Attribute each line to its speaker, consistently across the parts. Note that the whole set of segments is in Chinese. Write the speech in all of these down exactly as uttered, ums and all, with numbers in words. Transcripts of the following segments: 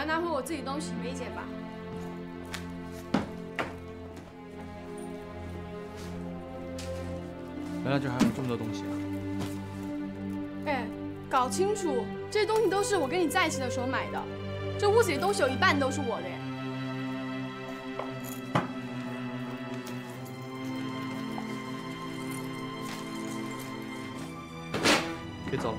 Speaker 1: 要拿回我自己东西，没意见吧？
Speaker 2: 原来这还有这么多东西啊！
Speaker 1: 哎，搞清楚，这些东西都是我跟你在一起的时候买的，这屋子里东西有一半都是我的耶。
Speaker 2: 别走了！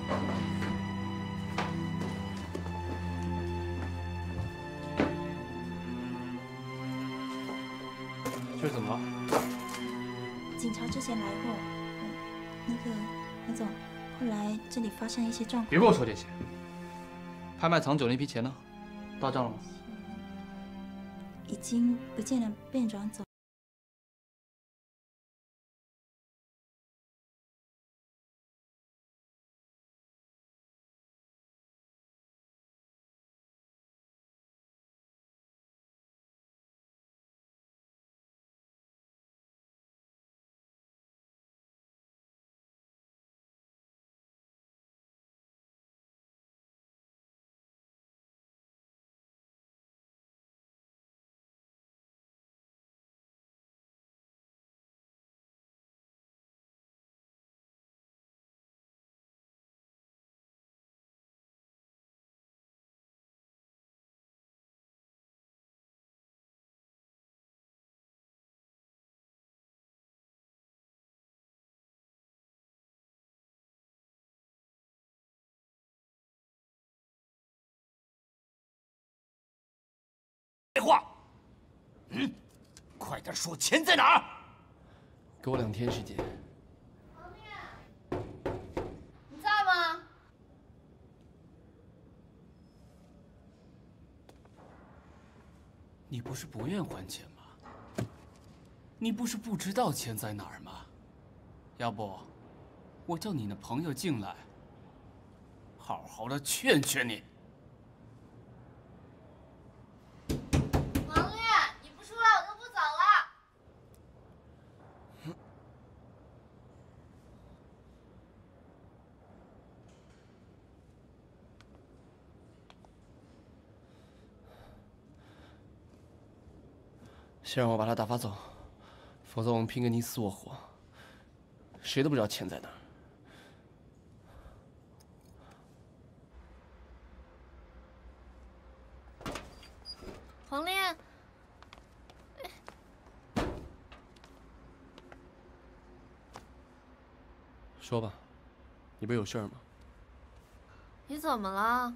Speaker 2: 这是怎么了？
Speaker 3: 警察之前来过，嗯，那个何总，后来这里发生一些状况。
Speaker 2: 别跟我说这些。拍卖藏酒那批钱呢？到账了吗？
Speaker 3: 已经不见了，被人转走。
Speaker 4: 废话，嗯，快点说，钱在哪儿？
Speaker 2: 给我两天时间。
Speaker 5: 王烈，你在吗？
Speaker 4: 你不是不愿还钱吗？你不是不知道钱在哪儿吗？要不，我叫你那朋友进来，好好的劝劝你。
Speaker 2: 先让我把他打发走，否则我们拼个你死我活，谁都不知道钱在哪儿。
Speaker 5: 黄烈，
Speaker 2: 说吧，你不是有事儿吗？
Speaker 5: 你怎么了？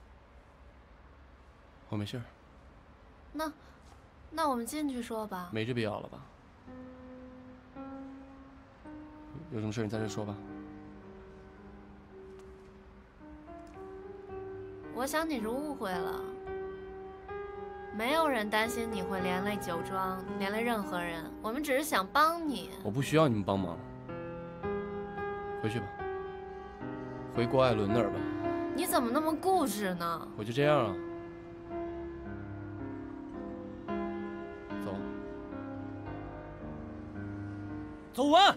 Speaker 2: 我没事儿。
Speaker 5: 那。 那我们进去说吧。
Speaker 2: 没这必要了吧？有什么事你在这说吧。
Speaker 5: 我想你是误会了，没有人担心你会连累酒庄，连累任何人。我们只是想帮你。
Speaker 2: 我不需要你们帮忙。回去吧，回郭艾伦那儿吧。
Speaker 5: 你怎么那么固执呢？
Speaker 2: 我就这样啊。
Speaker 4: 走完。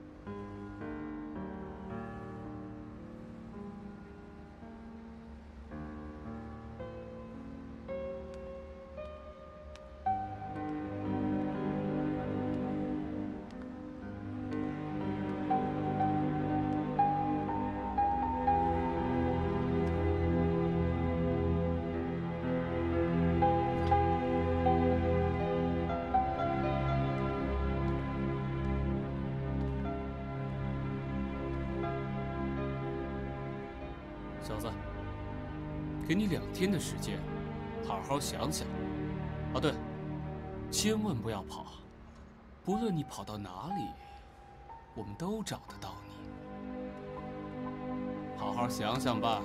Speaker 4: 小子，给你两天的时间，好好想想。哦，对，千万不要跑，不论你跑到哪里，我们都找得到你。好好想想吧。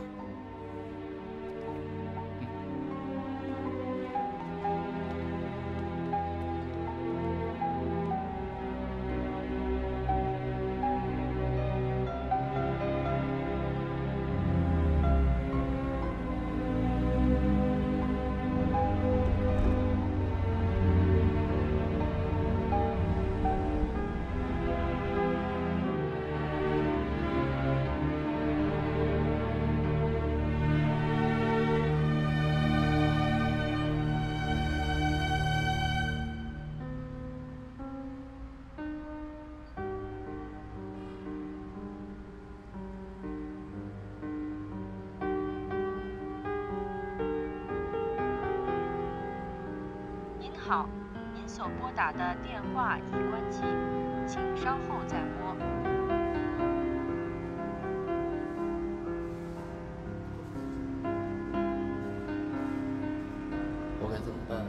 Speaker 6: 好，您所拨打的电话已关机，请稍后再拨。
Speaker 2: 我该怎么办啊？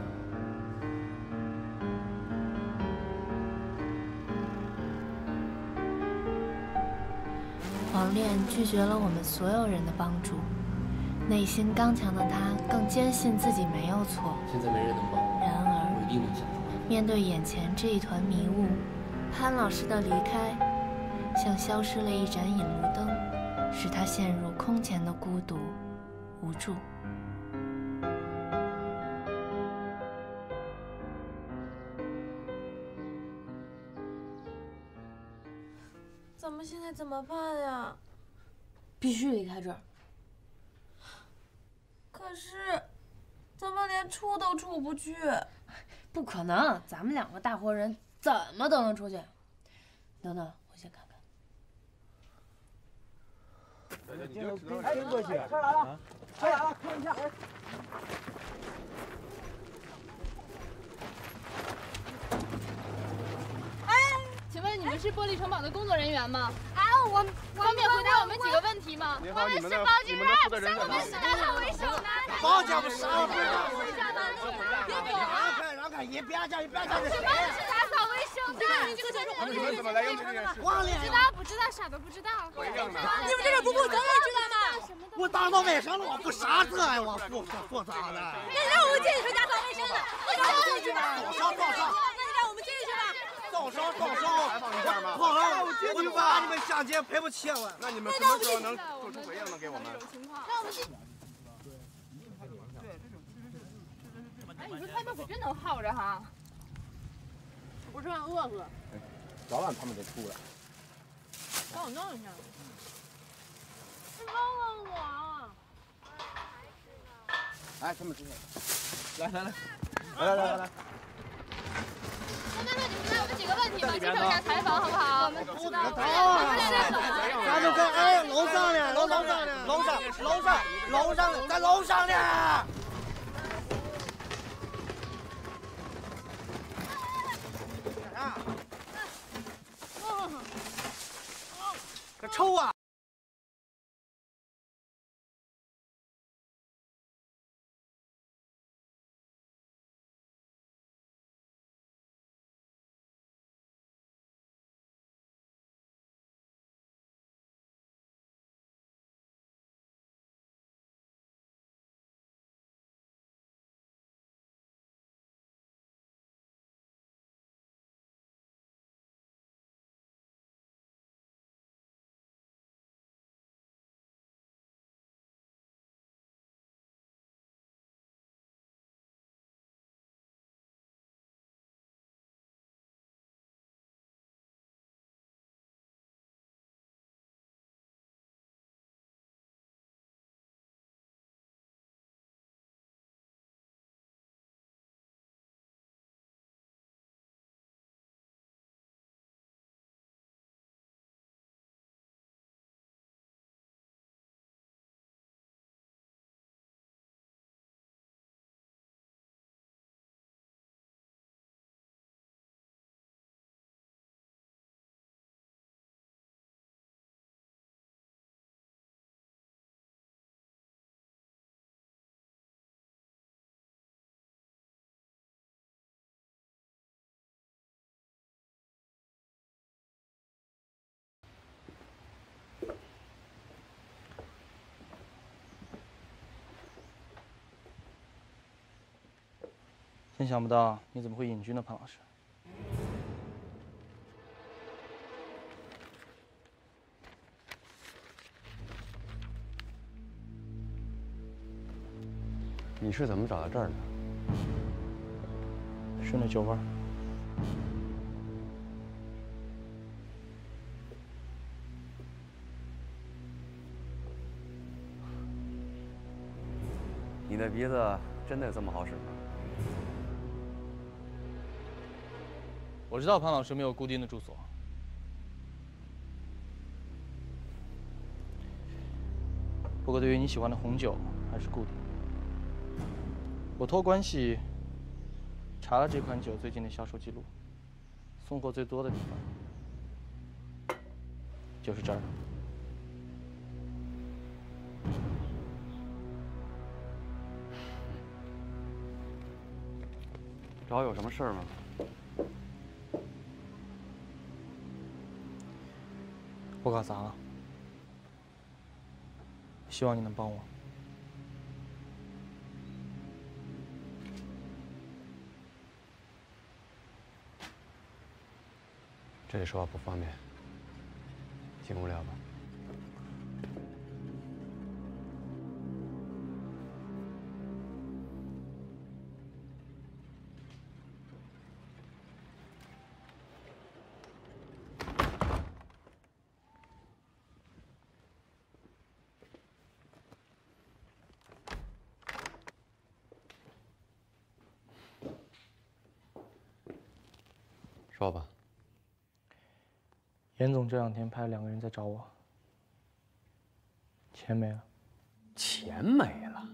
Speaker 5: 黄炼拒绝了我们所有人的帮助，内心刚强的他更坚信自己没有错。
Speaker 2: 现在没人能帮我，
Speaker 5: 然而，
Speaker 2: 我一定能想出办法。
Speaker 5: 面对眼前这一团迷雾，潘老师的离开，像消失了一盏引路灯，使他陷入空前的孤独、无助。
Speaker 7: 咱们现在怎么办呀？
Speaker 8: 必须离开这儿。
Speaker 7: 可是，咱们连出都出不去。
Speaker 8: 不可能，咱们两个大活人怎么都能出去。等等，我先看看。
Speaker 9: 哎，过去，车来了，车来了，看一下。
Speaker 1: 请问你们是玻璃城堡的工作人员吗？
Speaker 10: 啊，我
Speaker 1: 方便回答我们几个问题吗？
Speaker 10: 我们是保洁员，我们是打扫卫生的。
Speaker 9: 保洁不是啊，
Speaker 10: 别走啊！
Speaker 9: 让开，让开，一边讲一边讲。
Speaker 10: 我们是打扫卫生的。
Speaker 9: 你们怎么来用这件事？
Speaker 10: 不知道，不知道，啥都不知道。
Speaker 7: 你们这是不负责任，知道吗？
Speaker 9: 我打扫卫生了，我负啥责呀？我负负负责的。
Speaker 7: 那你让我们进去打扫卫生的，你让我们进去吧。
Speaker 9: 走上走上。
Speaker 7: 那你让我们进去吧。
Speaker 9: 动手动手！我好了，我把你们相亲赔不起我。
Speaker 11: 那你们什么时候能做出回应呢？给我们？
Speaker 10: 让我们进。
Speaker 1: 哎，你说他们可真能耗着哈！我这样饿死。
Speaker 11: 早晚他们得出来。
Speaker 1: 帮我弄一下。
Speaker 10: 你帮帮我。
Speaker 11: 哎，他们出来。来来来，来来来来来。
Speaker 1: 那那那你们来我们几个问题吧，接受一下采访好不好？我们知道。
Speaker 9: 咱们在哎楼上呢，楼楼上呢，楼上楼上楼上在楼上呢。这抽啊！
Speaker 2: 真想不到你怎么会隐居呢，潘老师。
Speaker 11: 你是怎么找到这儿的？
Speaker 2: 顺着酒窝。
Speaker 11: 你的鼻子真的有这么好使吗？
Speaker 2: 我知道潘老师没有固定的住所，不过对于你喜欢的红酒还是固定。我托关系查了这款酒最近的销售记录，送货最多的地方就是这儿。
Speaker 12: 找我有什么事儿吗？
Speaker 2: 我搞砸了，希望你能帮我。
Speaker 12: 这里说话不方便，进屋聊吧。说吧。
Speaker 2: 严总这两天派两个人在找我，钱没了。
Speaker 12: 钱没了？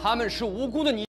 Speaker 12: 他们是无辜的，你。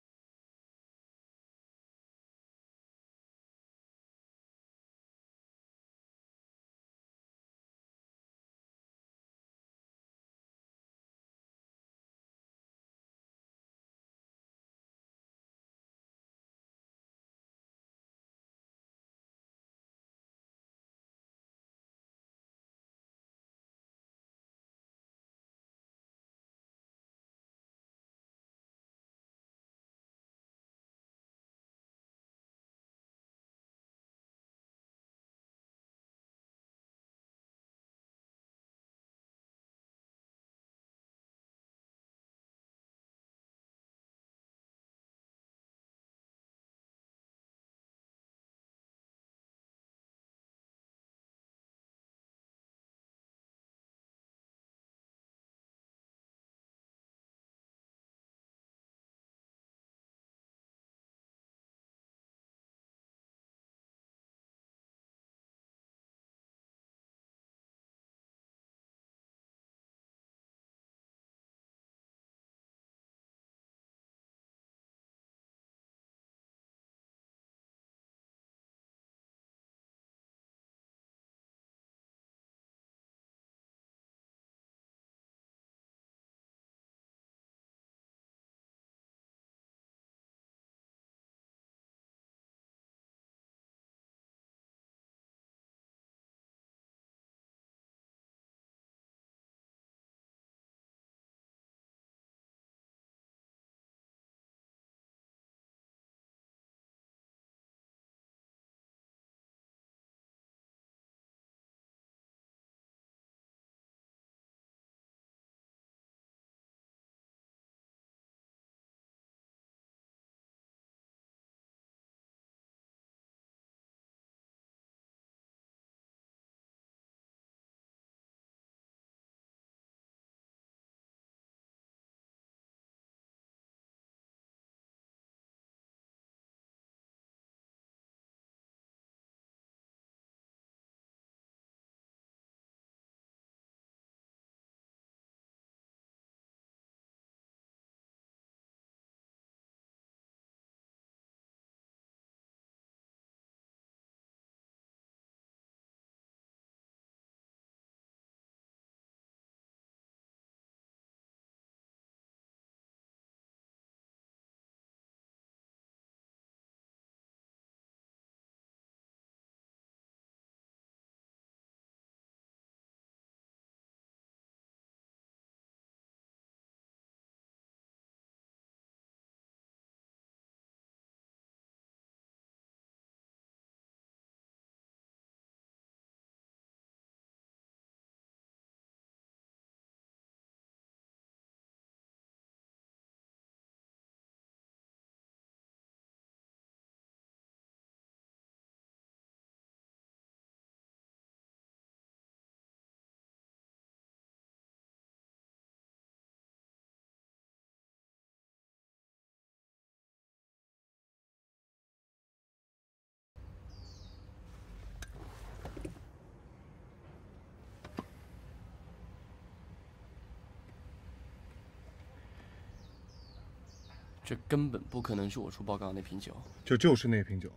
Speaker 2: 这根本不可能是我出报告的那瓶酒。
Speaker 13: 这就是那瓶酒。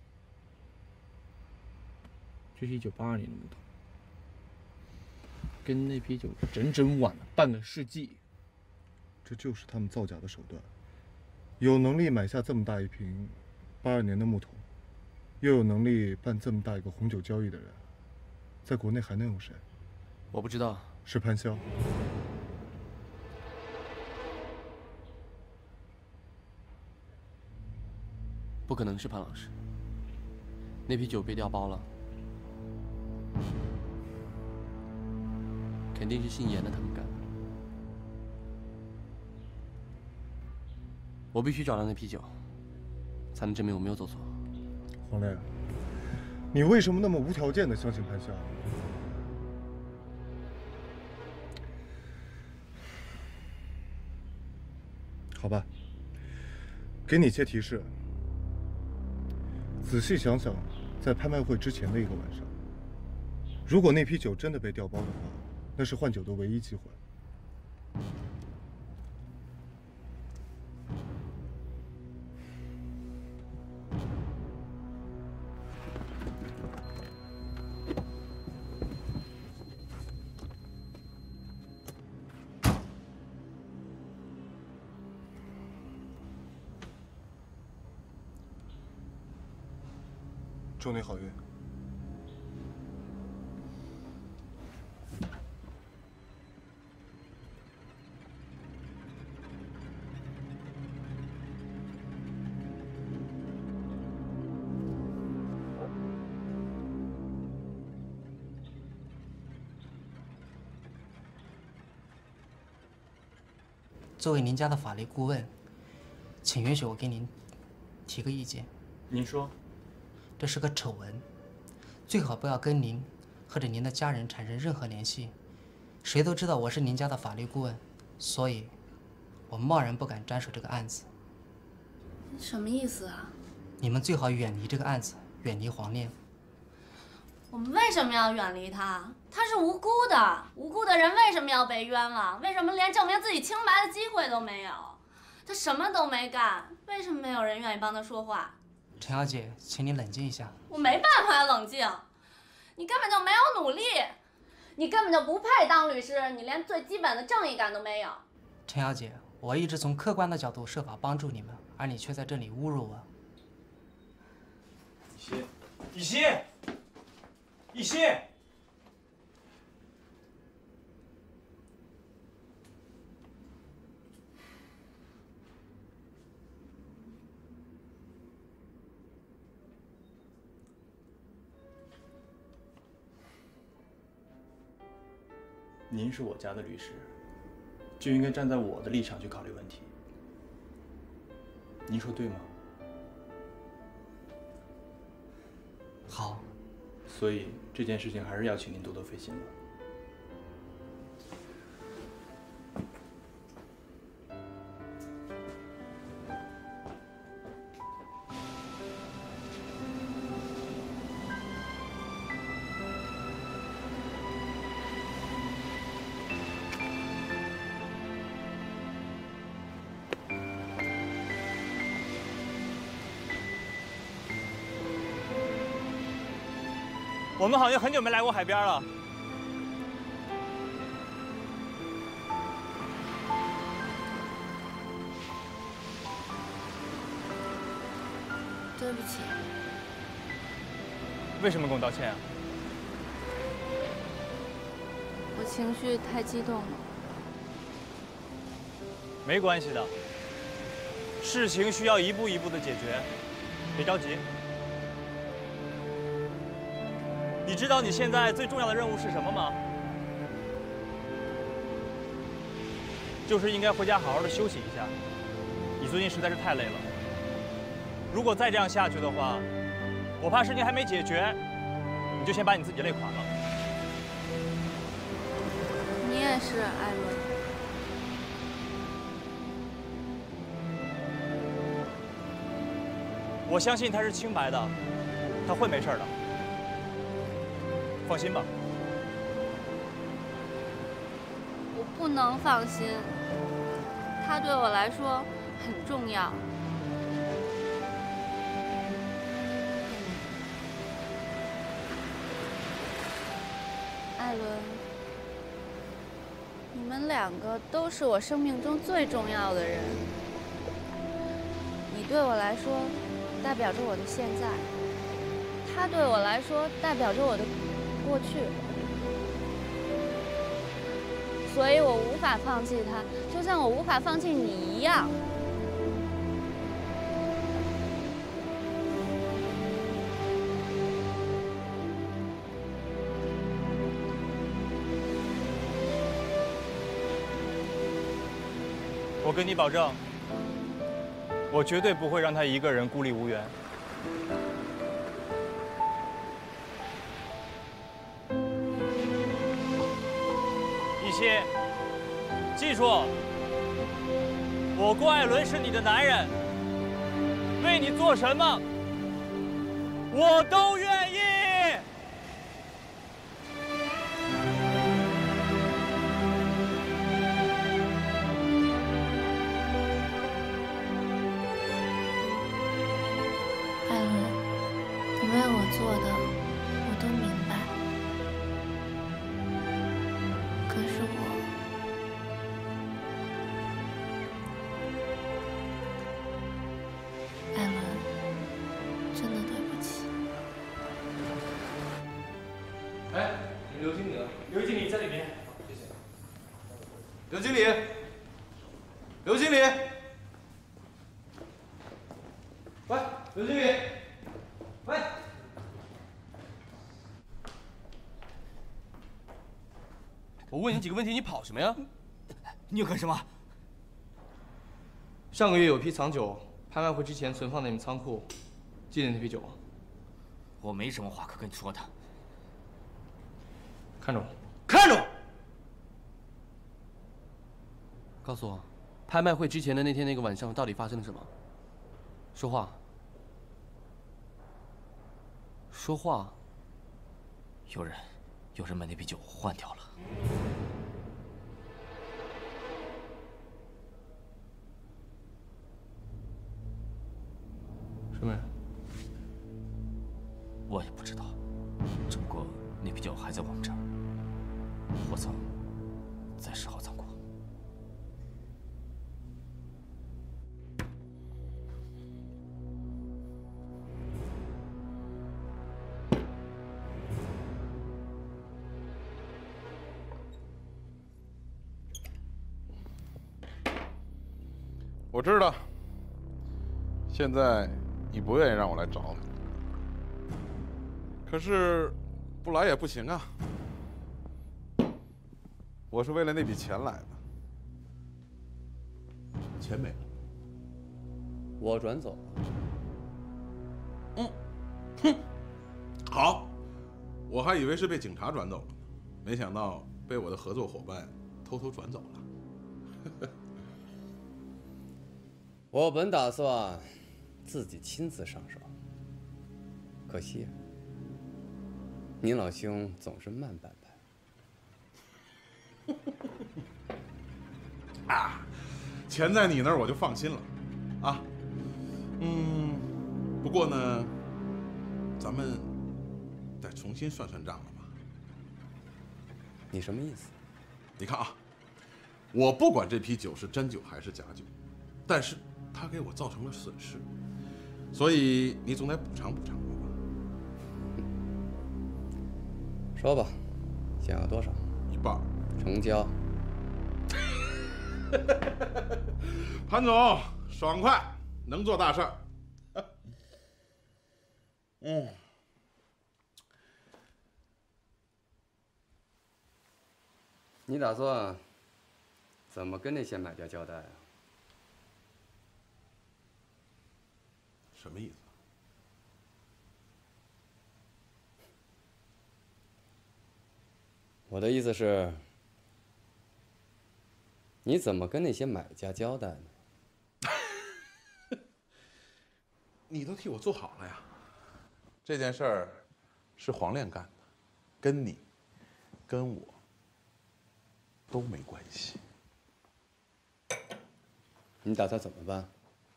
Speaker 2: 这是一九八二年的木头，跟那批酒整整晚了半个世纪。
Speaker 13: 这就是他们造假的手段。有能力买下这么大一瓶八二年的木头，又有能力办这么大一个红酒交易的人，在国内还能有谁？
Speaker 2: 我不知道。
Speaker 13: 是潘潇。
Speaker 2: 不可能是潘老师，那批酒被调包了，肯定是姓严的他们干的。我必须找到那批酒，才能证明我没有做错。
Speaker 13: 黄磊，你为什么那么无条件的相信潘潇？好吧，给你些提示。 仔细想想，在拍卖会之前的一个晚上，如果那批酒真的被调包的话，那是换酒的唯一机会。 祝你好运。
Speaker 14: 作为您家的法律顾问，请允许我给您提个意见。
Speaker 2: 您说。
Speaker 14: 这是个丑闻，最好不要跟您或者您的家人产生任何联系。谁都知道我是您家的法律顾问，所以，我贸然不敢沾手这个案子。
Speaker 5: 什么意思啊？
Speaker 14: 你们最好远离这个案子，远离黄念。
Speaker 5: 我们为什么要远离他？他是无辜的，无辜的人为什么要被冤枉？为什么连证明自己清白的机会都没有？他什么都没干，为什么没有人愿意帮他说话？
Speaker 14: 陈小姐，请你冷静一下。
Speaker 5: 我没办法冷静，你根本就没有努力，你根本就不配当律师，你连最基本的正义感都没有。
Speaker 14: 陈小姐，我一直从客观的角度设法帮助你们，而你却在这里侮辱我。
Speaker 11: 一心，一心，一心。您是我家的律师，就应该站在我的立场去考虑问题。您说对吗？
Speaker 14: 好。
Speaker 11: 所以这件事情还是要请您多多费心了。
Speaker 2: 我们好像很久没来过海边了。
Speaker 5: 对不起。
Speaker 2: 为什么跟我道歉啊？
Speaker 5: 我情绪太激动了。
Speaker 2: 没关系的，事情需要一步一步的解决，别着急。你知道你现在最重要的任务是什么吗？就是应该回家好好的休息一下。你最近实在是太累了。如果再这样下去的话，我怕事情还没解决，你就先把你自己累垮了。
Speaker 5: 你也是，艾伦。
Speaker 2: 我相信他是清白的，他会没事的。放心吧。
Speaker 5: 我不能放心，他对我来说很重要。艾伦，你们两个都是我生命中最重要的人。你对我来说，代表着我的现在；他对我来说，代表着我的过去，所以我无法放弃他，就像我无法放弃你一样。
Speaker 2: 我跟你保证，我绝对不会让他一个人孤立无援。一心，记住，我郭艾伦是你的男人，为你做什么，我都愿意。
Speaker 5: 艾伦，你为我做的，我都明白。可是我，艾伦，真的对不起。
Speaker 11: 刘经理，刘经理，喂，刘经理，喂。我问你几个问题，你跑什么呀？
Speaker 15: 你要干什么？
Speaker 11: 上个月有批藏酒，拍卖会之前存放在你们仓库，记得那批酒吗？
Speaker 15: 我没什么话可跟你说的。
Speaker 11: 看着我，
Speaker 15: 看着我！
Speaker 11: 告诉我，拍卖会之前的那天那个晚上到底发生了什么？说话。说话。
Speaker 15: 有人，有人把那批酒换掉了。
Speaker 11: 什么人？
Speaker 15: 我也不知道，只不过那批酒还在我们这儿，货仓在十号仓库。
Speaker 16: 我知道，现在你不愿意让我来找你，可是不来也不行啊。我是为了那笔钱来的。
Speaker 12: 钱没了，我转走了。
Speaker 16: 嗯，哼，好，我还以为是被警察转走了呢，没想到被我的合作伙伴偷偷转走了。
Speaker 12: 我本打算自己亲自上手，可惜您老兄总是慢半拍。
Speaker 16: 啊，钱在你那儿我就放心了，啊，嗯，不过呢，咱们再重新算算账了吧？
Speaker 12: 你什么意思？
Speaker 16: 你看啊，我不管这批酒是真酒还是假酒，但是它给我造成了损失，所以你总得补偿补偿我吧？
Speaker 12: 说吧，想要多少？
Speaker 16: 一半。
Speaker 12: 成交。
Speaker 16: 潘总，爽快，能做大事儿。嗯，
Speaker 12: 你打算怎么跟那些买家交代啊？
Speaker 16: 什么意思？
Speaker 12: 我的意思是，你怎么跟那些买家交代呢？
Speaker 16: 你都替我做好了呀。这件事儿是黄炼干的，跟你、跟我都没关系。
Speaker 12: 你打算怎么办？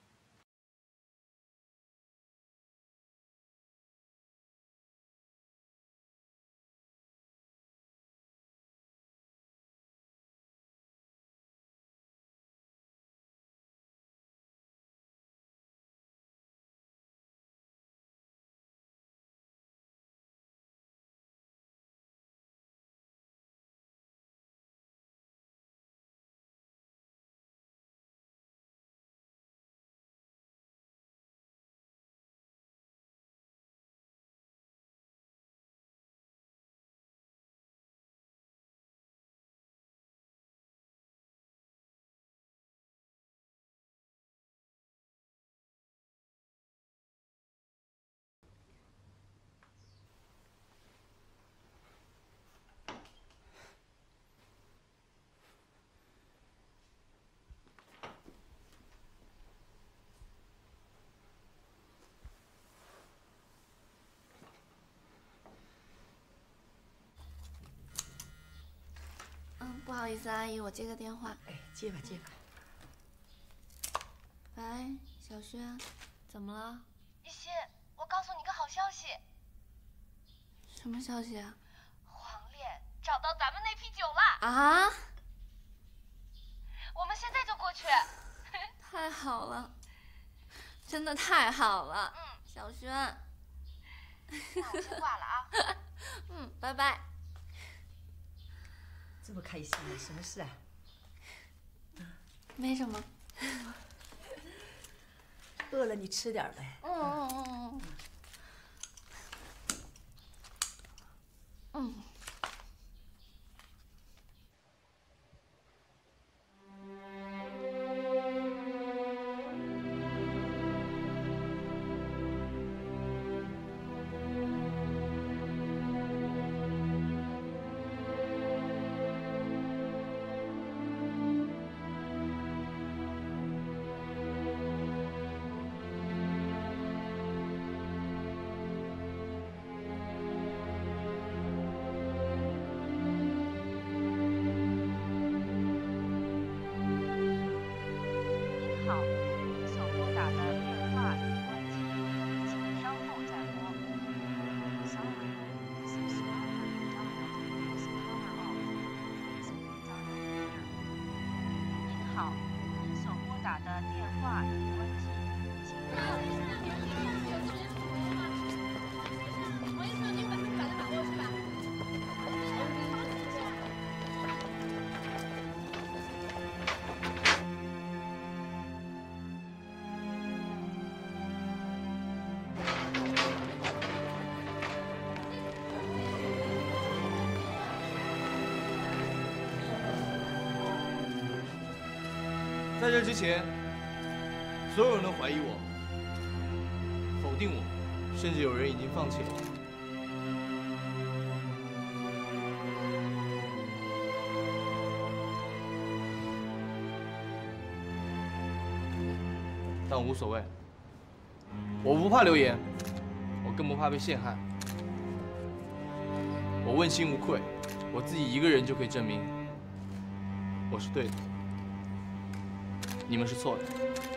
Speaker 5: 不好意思，阿姨，我接个电话。
Speaker 17: 哎，接吧接吧。
Speaker 5: 喂，小轩，怎么了？
Speaker 10: 一心，我告诉你个好消息。
Speaker 5: 什么消息啊？
Speaker 10: 黄炼找到咱们那批酒了。
Speaker 5: 啊！
Speaker 10: 我们现在就过去。
Speaker 5: 太好了，真的太好了。
Speaker 10: 嗯，
Speaker 5: 小轩。
Speaker 10: 那我先挂了啊。
Speaker 5: 嗯，拜拜。
Speaker 17: 这么开心啊？什么事啊？
Speaker 5: 没什么。
Speaker 17: 饿了你吃点呗。
Speaker 5: 嗯嗯嗯嗯。嗯。
Speaker 18: 在这之前，所有人都怀疑我、否定我，甚至有人已经放弃了我。但我无所谓，我不怕流言，我更不怕被陷害。我问心无愧，我自己一个人就可以证明我是对的。 你们是错的。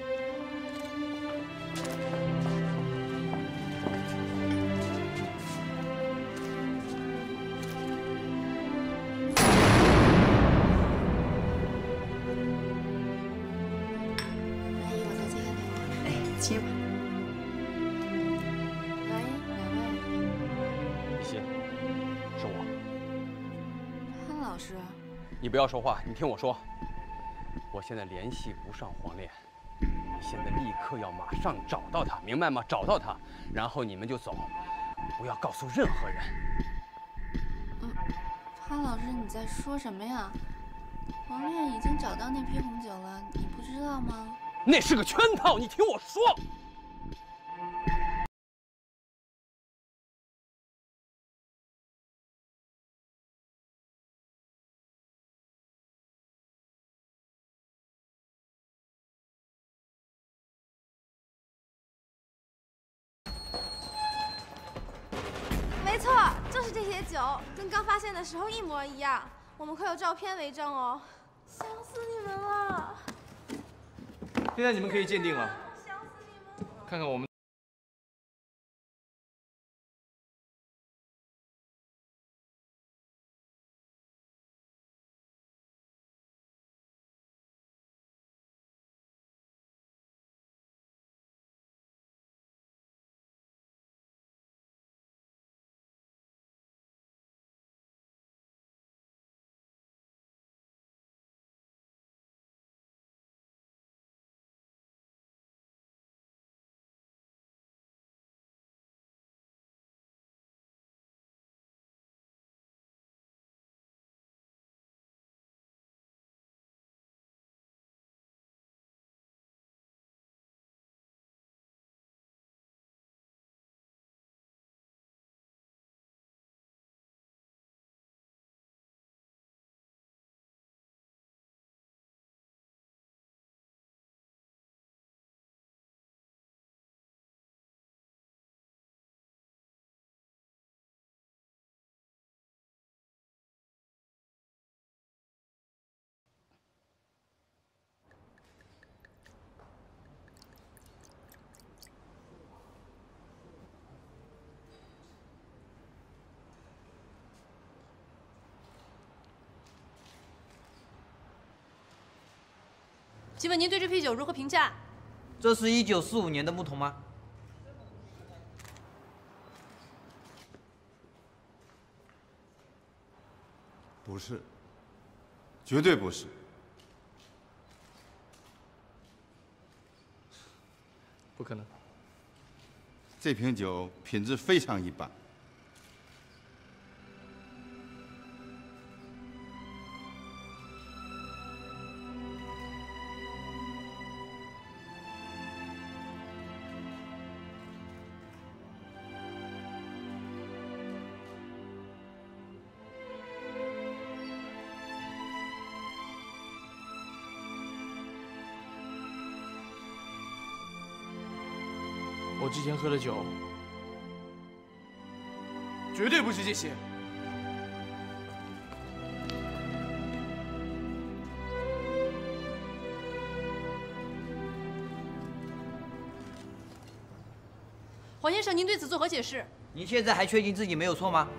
Speaker 5: 阿姨，我再接个电话。
Speaker 17: 哎，接吧。
Speaker 5: 喂，哪位？
Speaker 12: 一心，是我。
Speaker 5: 潘老师。
Speaker 12: 你不要说话，你听我说。 我现在联系不上黄炼，你现在立刻要马上找到他，明白吗？找到他，然后你们就走，不要告诉任何人。
Speaker 5: 嗯，潘老师，你在说什么呀？黄炼已经找到那批红酒了，你不知道吗？
Speaker 12: 那是个圈套，你听我说。
Speaker 7: 没错，就是这些酒，跟刚发现的时候一模一样。我们可有照片为证哦。想死你们了！
Speaker 18: 现在你们可以鉴定了，看看我们。
Speaker 19: 请问您对这批酒如何评价？
Speaker 9: 这是一九四五年的木桶吗？
Speaker 13: 不是，绝对不是。
Speaker 18: 不可能。
Speaker 19: 这瓶酒品质非常一般。
Speaker 18: 我之前喝的酒，绝对不是这些。
Speaker 20: 黄先生，您对此作何解释？
Speaker 9: 您现在还确定自己没有错吗？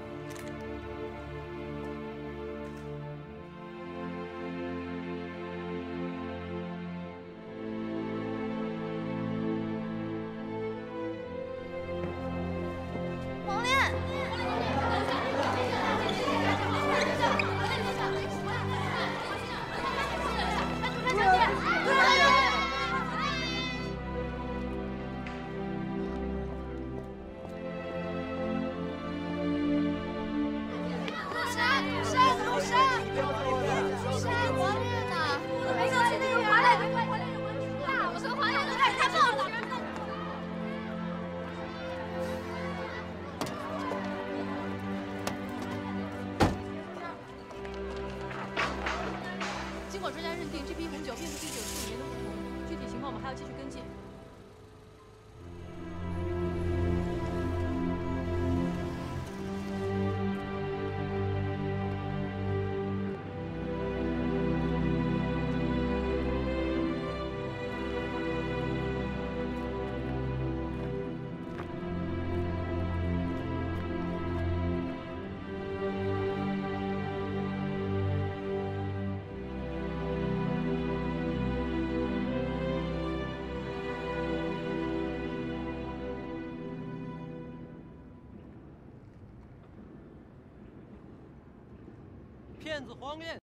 Speaker 7: 黄连，
Speaker 20: 经过专家认定，这批红酒并非第九十五年的乌龙，具体情况我们还要继续跟进。
Speaker 11: 骗子黄连。